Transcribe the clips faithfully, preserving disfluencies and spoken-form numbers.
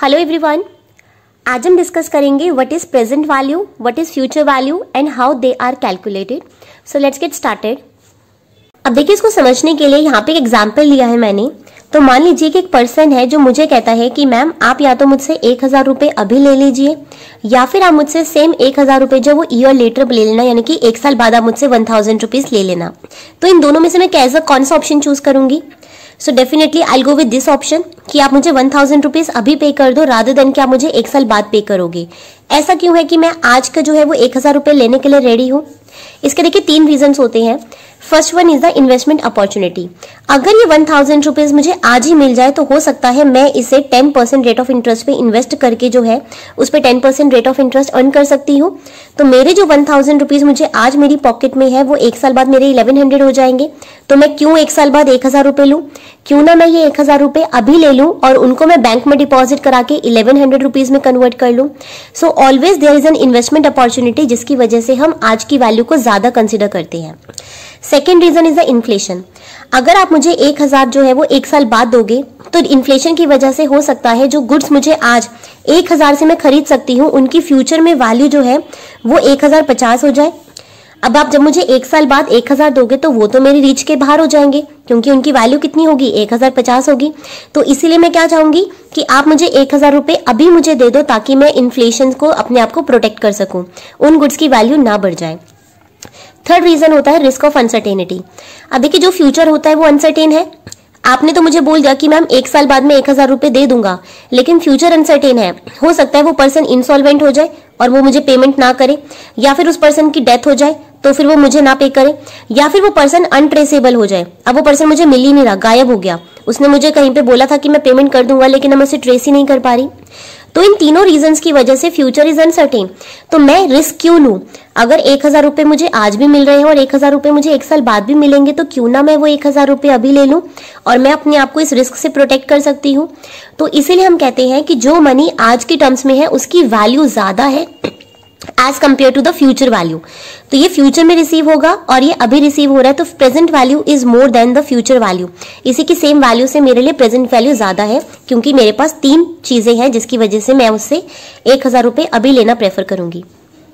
Hello everyone, आज हम discuss करेंगे what is present value, what is future value and how they are calculated. So let's get started. अब देखिए, इसको समझने के लिए यहाँ पे एक एग्जाम्पल लिया है मैंने। तो मान लीजिए कि एक पर्सन है जो मुझे कहता है कि मैम आप या तो मुझसे एक हजार रुपए अभी ले लीजिए या फिर आप मुझसे सेम एक हजार रुपए जो वो ईयर लेटर ले लेना, यानी कि एक साल बाद आप मुझसे वन थाउजेंड रुपीज ले लेना। तो इन दोनों में से मैं कैसा कौन सा ऑप्शन चूज करूंगी? So definitely I go with this option कि आप मुझे वन थाउजेंड रुपीज अभी पे कर दो रादर देन कि आप मुझे एक साल बाद पे करोगे। ऐसा क्यों है कि मैं आज का जो है वो एक हजार रुपए लेने के लिए रेडी हूँ? इसके देखिए तीन रीजंस होते हैं। First one is the investment opportunity. अगर ये वन थाउजेंड रुपीज मुझे आज ही मिल जाए तो हो सकता है मैं इसे ten percent rate of interest पे इन्वेस्ट करके जो है उस पर ten percent rate of interest earn कर सकती हूँ। तो मेरे जो वन थाउजेंड रुपीज मुझे आज मेरी पॉकेट में है वो एक साल बाद मेरे इलेवन हंड्रेड हो जाएंगे। तो मैं क्यों एक साल बाद एक हजार रुपए लूं? क्यों ना मैं ये एक हजार रुपए अभी ले लूं और उनको मैं बैंक में डिपॉजिट करा के इलेवन हंड्रेड रुपीज में कन्वर्ट कर लूं। So always there is an investment opportunity जिसकी वजह से हम आज की वैल्यू को ज्यादा कंसिडर करते हैं। Second reason is the inflation. अगर आप मुझे एक हजार जो है वो एक साल बाद दोगे तो इन्फ्लेशन की वजह से हो सकता है जो गुड्स मुझे आज एक हजार से मैं खरीद सकती हूँ उनकी फ्यूचर में वैल्यू जो है वो एक हजार पचास हो जाए। अब आप जब मुझे एक साल बाद एक हजार दोगे तो वो तो मेरी रीच के बाहर हो जाएंगे क्योंकि उनकी वैल्यू कितनी होगी, एक हजार पचास होगी। तो इसीलिए मैं क्या चाहूंगी कि आप मुझे एक हजार रुपए अभी मुझे दे दो ताकि मैं इन्फ्लेशन को अपने आप को प्रोटेक्ट कर सकूं, उन गुड्स की वैल्यू ना बढ़ जाए। थर्ड रीजन होता है रिस्क ऑफ अनसर्टेनिटी। अब देखिए, जो फ्यूचर होता है वो अनसर्टेन है। आपने तो मुझे बोल दिया कि मैम एक साल बाद में एक हजार रुपए दे दूंगा, लेकिन फ्यूचर अनसर्टेन है। हो सकता है वो पर्सन इंसॉल्वेंट हो जाए और वो मुझे पेमेंट ना करे, या फिर उस पर्सन की डेथ हो जाए तो फिर वो मुझे ना पे करे, या फिर वो पर्सन अनट्रेसेबल हो जाए। अब वो पर्सन मुझे मिल ही नहीं रहा, गायब हो गया। उसने मुझे कहीं पे बोला था कि मैं पेमेंट कर दूंगा लेकिन मैं उसे ट्रेस ही नहीं कर पा रही। तो इन तीनों रीजंस की वजह से फ्यूचर इज अनसर्टेन। तो मैं रिस्क क्यों लूं? अगर एक हजार रुपए मुझे आज भी मिल रहे हैं और एक हजार रुपए मुझे एक साल बाद भी मिलेंगे तो क्यों ना मैं वो एक हजार रुपए अभी ले लूं और मैं अपने आप को इस रिस्क से प्रोटेक्ट कर सकती हूँ। तो इसीलिए हम कहते हैं कि जो मनी आज की टर्म्स में है उसकी वैल्यू ज्यादा है as compare to the future value. तो ये फ्यूचर में रिसीव होगा और ये अभी रिसीव हो रहा है, तो present value is more than the future value. इसी की सेम वैल्यू से मेरे लिए प्रेजेंट वैल्यू ज्यादा है क्योंकि मेरे पास तीन चीजें हैं जिसकी वजह से मैं उससे एक हजार रुपए अभी लेना प्रेफर करूंगी।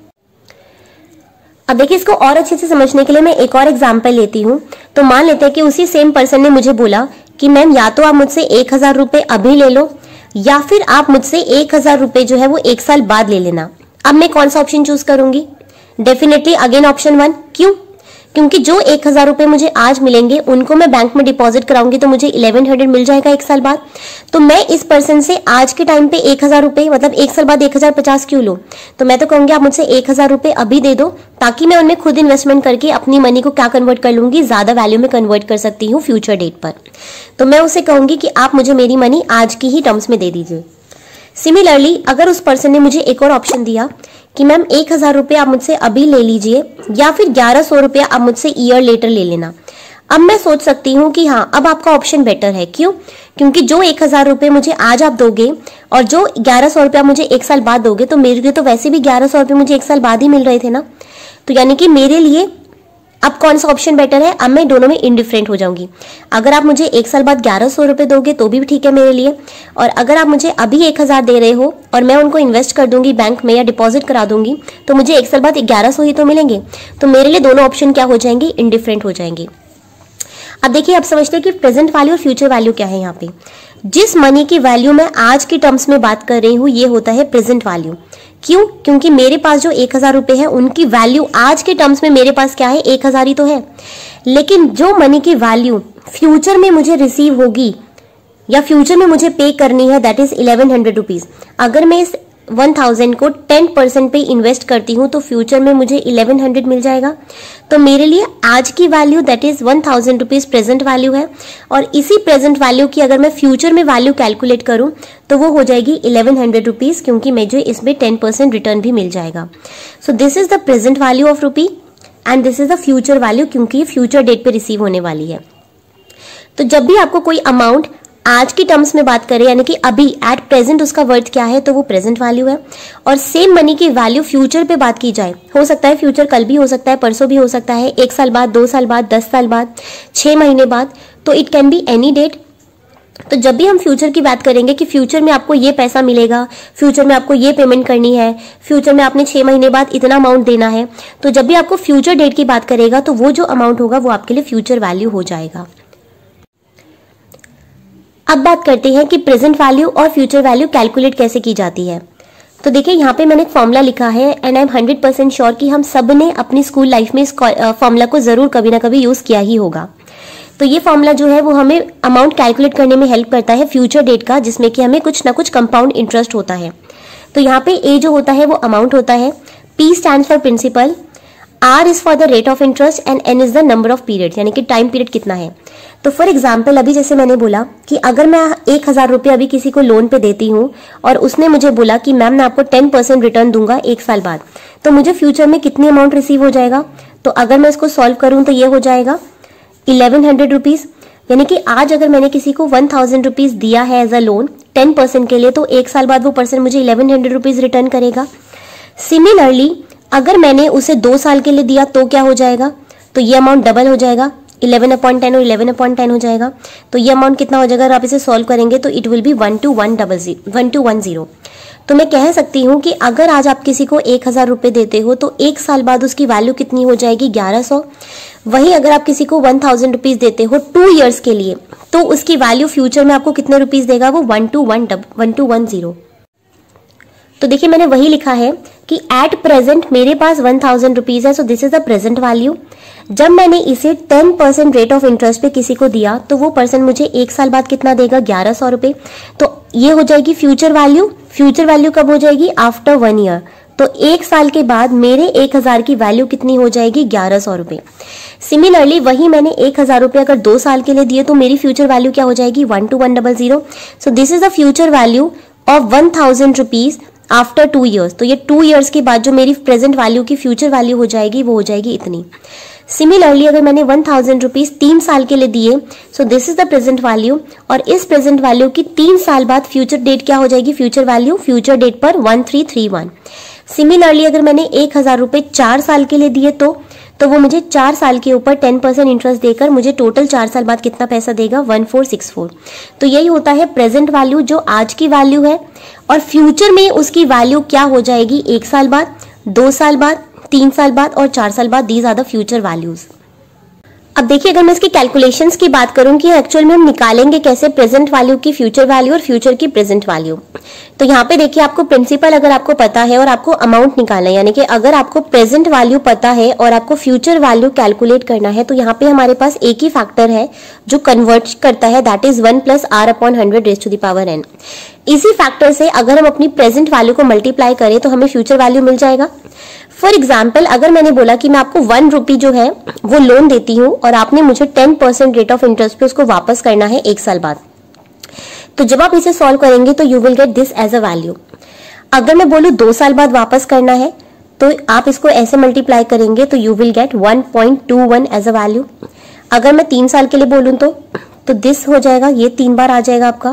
अब देखिए, इसको और अच्छे से समझने के लिए मैं एक और एग्जाम्पल लेती हूँ। तो मान लेते हैं कि उसी सेम पर्सन ने मुझे बोला कि मैम या तो आप मुझसे एक हजार रुपए अभी ले लो या फिर आप मुझसे एक हजार रुपए जो है वो एक साल बाद ले लेना। अब मैं कौन सा ऑप्शन चूज करूंगी? Definitely again option one. क्यों? क्योंकि जो एक हजार रुपए मुझे आज मिलेंगे उनको मैं बैंक में डिपॉजिट कराऊंगी तो मुझे इलेवन हंड्रेड मिल जाएगा एक साल बाद। तो मैं इस पर्सन से आज के टाइम पे एक हजार रुपए मतलब एक साल बाद एक हजार पचास क्यों लूं? तो मैं तो कहूंगी आप मुझसे एक हजार रुपए अभी दे दो ताकि मैं उनमें खुद इन्वेस्टमेंट करके अपनी मनी को क्या कन्वर्ट कर लूंगी, ज्यादा वैल्यू में कन्वर्ट कर सकती हूँ फ्यूचर डेट पर। तो मैं उसे कहूंगी कि आप मुझे मेरी मनी आज की ही टर्म्स में दे दीजिए। सिमिलरली अगर उस पर्सन ने मुझे एक और ऑप्शन दिया कि मैम एक हजार रुपये आप मुझसे अभी ले लीजिए या फिर ग्यारह सौ रुपया आप मुझसे ईयर लेटर ले लेना। अब मैं सोच सकती हूँ कि हाँ, अब आपका ऑप्शन बेटर है। क्यों? क्योंकि जो एक हजार रुपये मुझे आज आप दोगे और जो ग्यारह सौ रुपया मुझे एक साल बाद दोगे तो मेरे लिए तो वैसे भी ग्यारह सौ रुपये मुझे एक साल बाद ही मिल रहे थे ना। तो यानी कि मेरे लिए अब कौन सा ऑप्शन बेटर है? अब मैं दोनों में इंडिफरेंट हो जाऊंगी। अगर आप मुझे एक साल बाद ग्यारह सौ रुपए दोगे तो भी ठीक है मेरे लिए, और अगर आप मुझे अभी एक हजार दे रहे हो और मैं उनको इन्वेस्ट कर दूंगी बैंक में या डिपॉजिट करा दूंगी तो मुझे एक साल बाद ग्यारह सौ ही तो मिलेंगे। तो मेरे लिए दोनों ऑप्शन क्या हो जाएंगे? इंडिफरेंट हो जाएंगे। अब देखिए, आप समझते हैं कि प्रेजेंट वैल्यू और फ्यूचर वैल्यू क्या है। यहाँ पे जिस मनी की वैल्यू मैं आज की टर्म्स में बात कर रही हूँ ये होता है प्रेजेंट वैल्यू। क्यों? क्योंकि मेरे पास जो एक हजार रुपए है उनकी वैल्यू आज के टर्म्स में मेरे पास क्या है? एक हजार ही तो है। लेकिन जो मनी की वैल्यू फ्यूचर में मुझे रिसीव होगी या फ्यूचर में मुझे पे करनी है that is eleven hundred rupees. अगर मैं इस वन थाउजेंड को टेन परसेंट पे इन्वेस्ट करती हूँ तो फ्यूचर में मुझे इलेवन हंड्रेड मिल जाएगा। तो मेरे लिए आज की value that is one thousand rupees present value है, और इसी प्रेजेंट वैल्यू की अगर मैं फ्यूचर में वैल्यू कैलकुलेट करूं तो वो हो जाएगी इलेवन हंड्रेड रुपीज, क्योंकि मुझे इसमें टेन परसेंट रिटर्न भी मिल जाएगा। So this is the present value of rupee and this is the future value, क्योंकि ये फ्यूचर डेट पे रिसीव होने वाली है। तो जब भी आपको कोई अमाउंट आज की टर्म्स में बात करें यानी कि अभी एट प्रेजेंट उसका वर्थ क्या है तो वो प्रेजेंट वैल्यू है, और सेम मनी की वैल्यू फ्यूचर पे बात की जाए, हो सकता है फ्यूचर कल भी हो सकता है, परसों भी हो सकता है, एक साल बाद, दो साल बाद, दस साल बाद, छह महीने बाद, तो it can be any date. तो जब भी हम फ्यूचर की बात करेंगे कि फ्यूचर में आपको ये पैसा मिलेगा, फ्यूचर में आपको ये पेमेंट करनी है, फ्यूचर में आपने छह महीने बाद इतना अमाउंट देना है, तो जब भी आपको फ्यूचर डेट की बात करेगा तो वो जो अमाउंट होगा वो आपके लिए फ्यूचर वैल्यू हो जाएगा। अब बात करते हैं कि प्रेजेंट वैल्यू और फ्यूचर वैल्यू कैलकुलेट कैसे की जाती है। तो देखिए यहाँ पे मैंने एक फॉर्मूला लिखा है and I am hundred percent sure कि हम सब ने अपनी स्कूल लाइफ में इस फॉर्मूला को जरूर कभी ना कभी यूज किया ही होगा। तो ये फॉर्मूला जो है वो हमें अमाउंट कैलकुलेट करने में हेल्प करता है फ्यूचर डेट का, जिसमें कि हमें कुछ ना कुछ कंपाउंड इंटरेस्ट होता है। तो यहाँ पे ए जो होता है वो अमाउंट होता है, P stand for principal, R is for the rate of interest and N is the number of period, यानी कि टाइम पीरियड कितना है। तो फॉर एग्जाम्पल अभी जैसे मैंने बोला कि अगर मैं एक हजार रुपये अभी किसी को लोन पे देती हूँ और उसने मुझे बोला कि मैम मैं आपको टेन परसेंट रिटर्न दूंगा एक साल बाद, तो मुझे फ्यूचर में कितनी अमाउंट रिसीव हो जाएगा। तो अगर मैं इसको सॉल्व करूं तो ये हो जाएगा इलेवन हंड्रेड रुपीज, यानी कि आज अगर मैंने किसी को वन थाउजेंड रुपीज दिया है as a loan ten percent के लिए, तो एक साल बाद वो पर्सन मुझे इलेवन हंड्रेड रुपीज रिटर्न करेगा। सिमिलरली अगर मैंने उसे दो साल के लिए दिया तो क्या हो जाएगा, तो ये अमाउंट डबल हो जाएगा, इलेवन अपॉइंट टेन और इलेवन अपॉइंट टेन हो जाएगा। तो ये अमाउंट कितना हो जाएगा, अगर आप इसे सॉल्व करेंगे तो it will be one two one double zero one two one zero. तो मैं कह सकती हूँ कि अगर आज आप किसी को एक हजार रुपये देते हो तो एक साल बाद उसकी वैल्यू कितनी हो जाएगी, ग्यारह सौ। वहीं अगर आप किसी को वन थाउजेंड रुपीज देते हो टू ईयर्स के लिए तो उसकी वैल्यू फ्यूचर में आपको कितने रुपीज देगा, वो one two one double one two one zero. तो देखिए मैंने वही लिखा है कि एट प्रेजेंट मेरे पास वन थाउजेंड रुपीज है, so this is the present value. जब मैंने इसे ten percent rate of interest पे किसी को दिया तो वो पर्सन मुझे एक साल बाद कितना देगा, ग्यारह सौ रुपए। तो ये हो जाएगी फ्यूचर वैल्यू। फ्यूचर वैल्यू कब हो जाएगी, आफ्टर वन ईयर। तो एक साल के बाद मेरे एक हजार की वैल्यू कितनी हो जाएगी, ग्यारह सौ रुपए। सिमिलरली वही मैंने एक हजार रुपए अगर दो साल के लिए दिए तो मेरी फ्यूचर वैल्यू क्या हो जाएगी, one two one double zero. So this is the future value of one thousand rupees after two years. तो ये टू ईयर्स के बाद जो मेरी प्रेजेंट वैल्यू की फ्यूचर वैल्यू हो जाएगी वो हो जाएगी इतनी। सिमिलरली अगर मैंने वन थाउजेंड रुपीज तीन साल के लिए दिए, so this is the present value, और इस प्रेजेंट वैल्यू की तीन साल बाद फ्यूचर डेट क्या हो जाएगी, फ्यूचर वैल्यू फ्यूचर डेट पर one three three one. Similarly अगर मैंने एक हजार रुपए चार साल के लिए दिए तो तो वो मुझे चार साल के ऊपर टेन परसेंट इंटरेस्ट देकर मुझे टोटल चार साल बाद कितना पैसा देगा, वन फोर सिक्स फोर। तो यही होता है प्रेजेंट वैल्यू जो आज की वैल्यू है, और फ्यूचर में उसकी वैल्यू क्या हो जाएगी, एक साल बाद, दो साल बाद, तीन साल बाद और चार साल बाद। These are the future values. अब देखिए अगर मैं इसकी कैलकुलेशंस की बात करूं कि एक्चुअल में हम निकालेंगे कैसे प्रेजेंट वैल्यू की फ्यूचर वैल्यू और फ्यूचर की प्रेजेंट वैल्यू। तो यहाँ पे देखिए आपको प्रिंसिपल अगर आपको पता है और आपको अमाउंट निकालना है, यानी कि अगर आपको प्रेजेंट वैल्यू पता है और आपको फ्यूचर वैल्यू कैलकुलेट करना है, तो यहाँ पे हमारे पास एक ही फैक्टर है जो कन्वर्ट करता है, that is one plus R upon hundred raise to the power N. इसी फैक्टर से अगर हम अपनी प्रेजेंट वैल्यू को मल्टीप्लाई करें तो हमें फ्यूचर वैल्यू मिल जाएगा। फॉर एग्जाम्पल अगर मैंने बोला कि मैं आपको वन रुपी जो है वो लोन देती हूँ और आपने मुझे ten percent rate of interest पे उसको वापस करना है एक साल बाद, तो जब आप इसे सॉल्व करेंगे तो you will get this as a value. अगर मैं बोलूँ दो साल बाद वापस करना है तो आप इसको ऐसे मल्टीप्लाई करेंगे तो you will get one point two one as a value. अगर मैं तीन साल के लिए बोलूँ तो तो दिस हो जाएगा, ये तीन बार आ जाएगा आपका,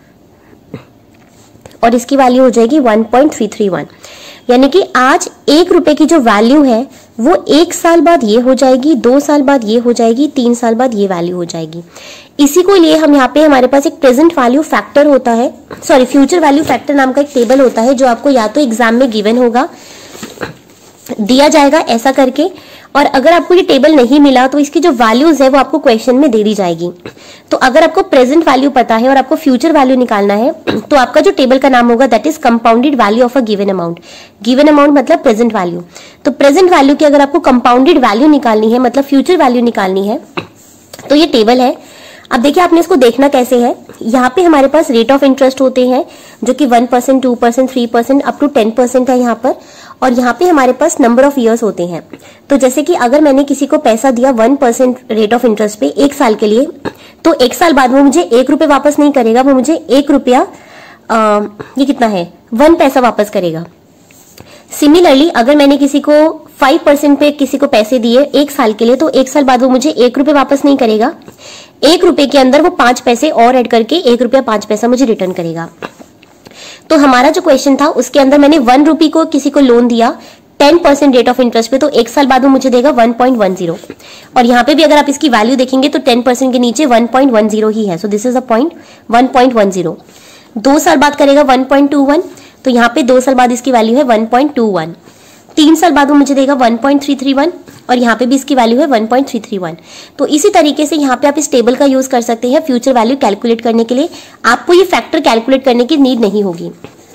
और इसकी वैल्यू हो जाएगी one point three three one. यानी कि आज एक रुपए की जो वैल्यू है वो एक साल बाद ये हो जाएगी, दो साल बाद ये हो जाएगी, तीन साल बाद ये वैल्यू हो जाएगी। इसी को लिए हम यहाँ पे हमारे पास एक प्रेजेंट वैल्यू फैक्टर होता है, सॉरी फ्यूचर वैल्यू फैक्टर नाम का एक टेबल होता है जो आपको या तो एग्जाम में गिवन होगा, दिया जाएगा ऐसा करके, और अगर आपको ये टेबल नहीं मिला तो इसकी जो वैल्यूज है वो आपको क्वेश्चन में दे दी जाएगी। तो अगर आपको प्रेजेंट वैल्यू पता है और आपको फ्यूचर वैल्यू निकालना है तो आपका जो टेबल का नाम होगा that is compounded value of a given amount. Given amount मतलब प्रेजेंट वैल्यू। तो प्रेजेंट वैल्यू की अगर आपको कंपाउंडेड वैल्यू निकालनी है, मतलब फ्यूचर वैल्यू निकालनी है, तो ये टेबल है। अब देखिए आपने इसको देखना कैसे है, यहाँ पे हमारे पास रेट ऑफ इंटरेस्ट होते हैं जो कि one percent, two percent, three percent up to ten percent है यहाँ पर, और यहाँ पे हमारे पास नंबर ऑफ ईयर्स होते हैं। तो जैसे कि अगर मैंने किसी को पैसा दिया one percent rate of interest पे एक साल के लिए, तो एक साल बाद वो मुझे एक रुपये वापस नहीं करेगा, वो मुझे एक रुपया ये कितना है, वन पैसा वापस करेगा। सिमिलरली अगर मैंने किसी को फाइव परसेंट पे किसी को पैसे दिए एक साल के लिए, तो एक साल बाद वो मुझे एक रुपये वापस नहीं करेगा, एक रुपए के अंदर वो पांच पैसे और ऐड करके एक रुपया पांच पैसा मुझे रिटर्न करेगा। तो हमारा जो क्वेश्चन था उसके अंदर मैंने वन रुपी को किसी को लोन दिया ten percent rate of interest पे, तो एक साल बाद वो मुझे देगा वन पॉइंट वन जीरो। और यहाँ पे भी अगर आप इसकी वैल्यू देखेंगे तो टेन परसेंट के नीचे वन पॉइंट वन जीरो ही है, so this is a point one point one zero. दो साल बाद करेगा वन पॉइंट टू वन, तो यहाँ पे दो साल बाद इसकी वैल्यू है वन पॉइंट टू वन। तीन साल बाद वो मुझे देगा one point three three one, और यहाँ पे भी इसकी वैल्यू है one point three three one. तो इसी तरीके से यहाँ पे आप इस टेबल का यूज कर सकते हैं फ्यूचर वैल्यू कैलकुलेट करने के लिए। आपको ये फैक्टर कैलकुलेट करने की नीड नहीं होगी।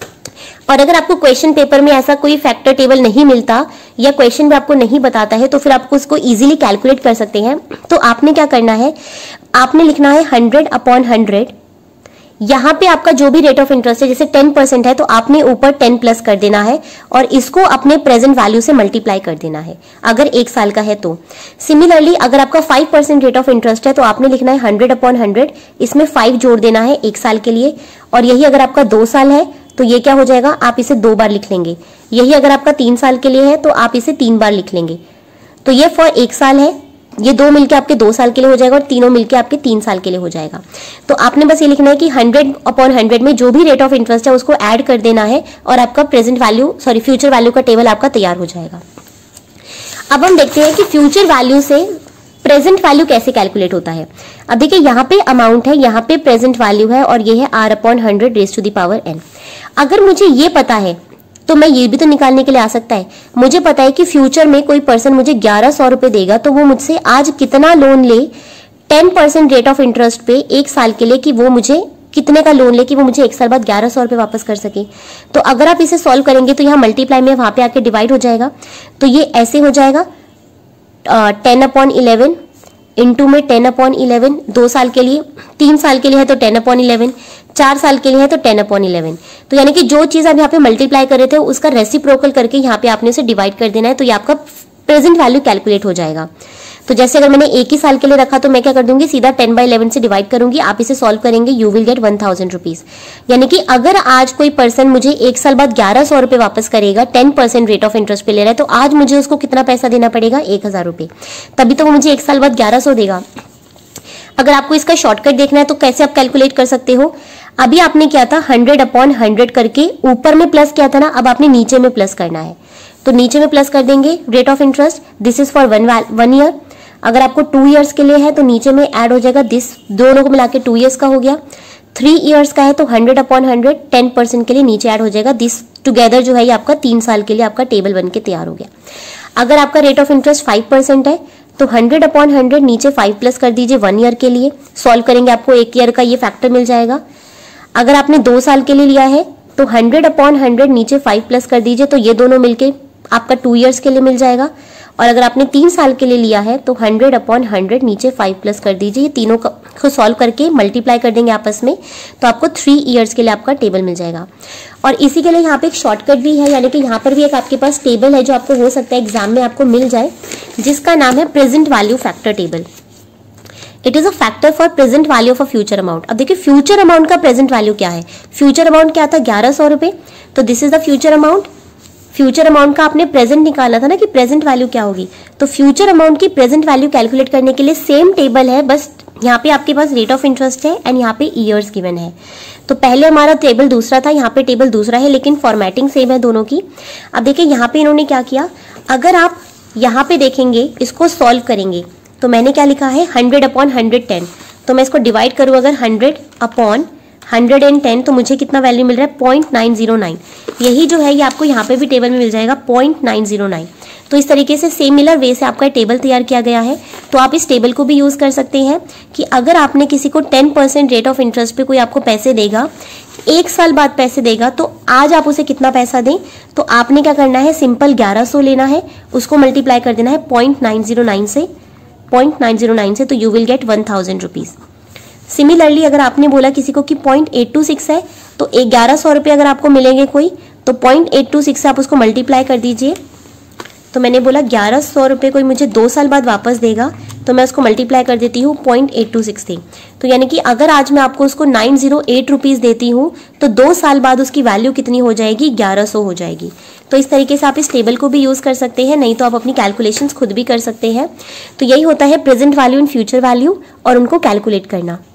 और अगर आपको क्वेश्चन पेपर में ऐसा कोई फैक्टर टेबल नहीं मिलता या क्वेश्चन में आपको नहीं बताता है, तो फिर आपको उसको इजीली कैलकुलेट कर सकते हैं। तो आपने क्या करना है, आपने लिखना है हंड्रेड अपॉन हंड्रेड। यहाँ पे आपका जो भी रेट ऑफ इंटरेस्ट है, जैसे टेन परसेंट है तो आपने ऊपर टेन प्लस कर देना है और इसको अपने प्रेजेंट वैल्यू से मल्टीप्लाई कर देना है, अगर एक साल का है तो। सिमिलरली अगर आपका five percent rate of interest है तो आपने लिखना है हंड्रेड अपॉन हंड्रेड, इसमें फाइव जोड़ देना है एक साल के लिए। और यही अगर आपका दो साल है तो ये क्या हो जाएगा, आप इसे दो बार लिख लेंगे। यही अगर आपका तीन साल के लिए है तो आप इसे तीन बार लिख लेंगे। तो ये फॉर एक साल है, ये दो मिलके आपके दो साल के लिए हो जाएगा और तीनों मिलके आपके तीन साल के लिए हो जाएगा। तो आपने बस ये लिखना है कि हंड्रेड अपॉन हंड्रेड में जो भी रेट ऑफ इंटरेस्ट है उसको ऐड कर देना है और आपका present value sorry future value का टेबल आपका तैयार हो जाएगा। अब हम देखते हैं कि फ्यूचर वैल्यू से प्रेजेंट वैल्यू कैसे कैलकुलेट होता है। अब देखिए यहाँ पे अमाउंट है, यहाँ पे प्रेजेंट वैल्यू है और ये है R upon hundred raise to the power N. अगर मुझे ये पता है तो मैं ये भी तो निकालने के लिए आ सकता है। मुझे पता है कि फ्यूचर में कोई पर्सन मुझे ग्यारह सौ रुपए देगा तो वो मुझसे आज कितना लोन ले ten percent rate of interest पे एक साल के लिए, कि वो मुझे कितने का लोन ले कि वो मुझे एक साल बाद ग्यारह सौ रुपए वापस कर सके। तो अगर आप इसे सॉल्व करेंगे तो यहाँ मल्टीप्लाई में वहां पे आके डिवाइड हो जाएगा। तो ये ऐसे हो जाएगा टेन अपॉन इलेवन इंटू में टेन अपॉन इलेवन, दो साल के लिए, तीन साल के लिए है तो टेन अपॉन इलेवन, चार साल के लिए है तो टेन अपॉन इलेवन। तो यानी कि जो चीज आप यहाँ पे मल्टीप्लाई कर रहे थे उसका रेसिप्रोकल करके यहाँ पे आपने उसे डिवाइड कर देना है, तो ये आपका प्रेजेंट वैल्यू कैलकुलेट हो जाएगा। तो जैसे अगर मैंने एक ही साल के लिए रखा तो मैं क्या कर दूंगी, सीधा टेन बाई इलेवन से डिवाइड करूंगी। आप इसे सॉल्व करेंगे, you will get one thousand rupees. यानी कि अगर आज कोई पर्सन मुझे एक साल बाद ग्यारह सौ रुपए वापस करेगा, ten percent rate of interest पे ले रहा है, तो आज मुझे उसको कितना पैसा देना पड़ेगा, एक हजार रुपए। तभी तो वो मुझे एक साल बाद ग्यारह सौ देगा। अगर आपको इसका शॉर्टकट देखना है तो कैसे आप कैलकुलेट कर सकते हो, अभी आपने किया था हंड्रेड अपॉन हंड्रेड करके ऊपर में प्लस किया था ना, अब आपने नीचे में प्लस करना है। तो नीचे में प्लस कर देंगे rate of interest, this is for one one year. अगर आपको टू इयर्स के लिए है तो नीचे में ऐड हो जाएगा दिस, दोनों को मिला के टू ईयर्स का हो गया। थ्री इयर्स का है तो hundred upon hundred ten percent के लिए नीचे ऐड हो जाएगा दिस, टुगेदर जो है ये आपका तीन साल के लिए आपका टेबल बन के तैयार हो गया। अगर आपका rate of interest five percent है तो हंड्रेड अपॉन हंड्रेड नीचे फाइव प्लस कर दीजिए वन ईयर के लिए, सॉल्व करेंगे आपको एक ईयर का ये फैक्टर मिल जाएगा। अगर आपने दो साल के लिए लिया है तो हंड्रेड अपॉन हंड्रेड नीचे फाइव प्लस कर दीजिए, तो ये दोनों मिलके आपका टू इयर्स के लिए मिल जाएगा। और अगर आपने तीन साल के लिए लिया है तो हंड्रेड अपॉन हंड्रेड नीचे फाइव प्लस कर दीजिए, ये तीनों को सॉल्व करके मल्टीप्लाई कर देंगे आपस में, तो आपको थ्री इयर्स के लिए आपका टेबल मिल जाएगा। और इसी के लिए यहाँ पे एक शॉर्टकट भी है, यानी कि यहाँ पर भी एक आपके पास टेबल है जो आपको हो सकता है एग्जाम में आपको मिल जाए, जिसका नाम है present value factor table. It is a factor for present value of a future amount. अब देखिए फ्यूचर अमाउंट का प्रेजेंट वैल्यू क्या है। फ्यूचर अमाउंट क्या था, ग्यारह सौ रुपए, तो this is the future amount. Future amount का आपने प्रेजेंट निकाला था ना कि प्रेजेंट वैल्यू क्या होगी, तो फ्यूचर अमाउंट की प्रेजेंट वैल्यू कैलकुलेट करने के लिए सेम टेबल है, बस यहाँ पे आपके पास रेट ऑफ इंटरेस्ट है एंड यहाँ पे ईयर्स गिवन है। तो पहले हमारा टेबल दूसरा था, यहाँ पे टेबल दूसरा है, लेकिन फॉर्मेटिंग सेम है दोनों की। अब देखिए यहाँ पे इन्होंने क्या किया, अगर आप यहाँ पे देखेंगे इसको सॉल्व करेंगे तो मैंने क्या लिखा है हंड्रेड अपॉन हंड्रेड टेन, तो मैं इसको डिवाइड करूँ अगर hundred upon hundred and ten तो मुझे कितना वैल्यू मिल रहा है पॉइंट नाइन जीरो नाइन। यही जो है ये आपको यहाँ पे भी टेबल में मिल जाएगा पॉइंट नाइन जीरो नाइन। तो इस तरीके से सिमिलर वे से आपका टेबल तैयार किया गया है। तो आप इस टेबल को भी यूज कर सकते हैं कि अगर आपने किसी को ten percent rate of interest पे कोई आपको पैसे देगा, एक साल बाद पैसे देगा, तो आज आप उसे कितना पैसा दें, तो आपने क्या करना है, सिंपल ग्यारह सौ लेना है, उसको मल्टीप्लाई कर देना है पॉइंट नाइन जीरो नाइन से, पॉइंट नाइन जीरो नाइन से, तो you will get one thousand rupees. Similarly अगर आपने बोला किसी को कि पॉइंट एट टू सिक्स है तो ग्यारह सौ रुपये अगर आपको मिलेंगे कोई, तो पॉइंट एट टू सिक्स से आप उसको मल्टीप्लाई कर दीजिए। तो मैंने बोला ग्यारह सौ रुपये कोई मुझे दो साल बाद वापस देगा, तो मैं उसको मल्टीप्लाई कर देती हूँ पॉइंट एट टू सिक्स थी। तो यानी कि अगर आज मैं आपको उसको नाइन जीरो एट रुपीज़ देती हूँ तो दो साल बाद उसकी वैल्यू कितनी हो जाएगी, ग्यारह सौ हो जाएगी। तो इस तरीके से आप इस टेबल को भी यूज़ कर सकते हैं, नहीं तो आप अपनी कैलकुलेशंस खुद भी कर सकते हैं। तो यही होता है present value and future value और उनको कैलकुलेट करना।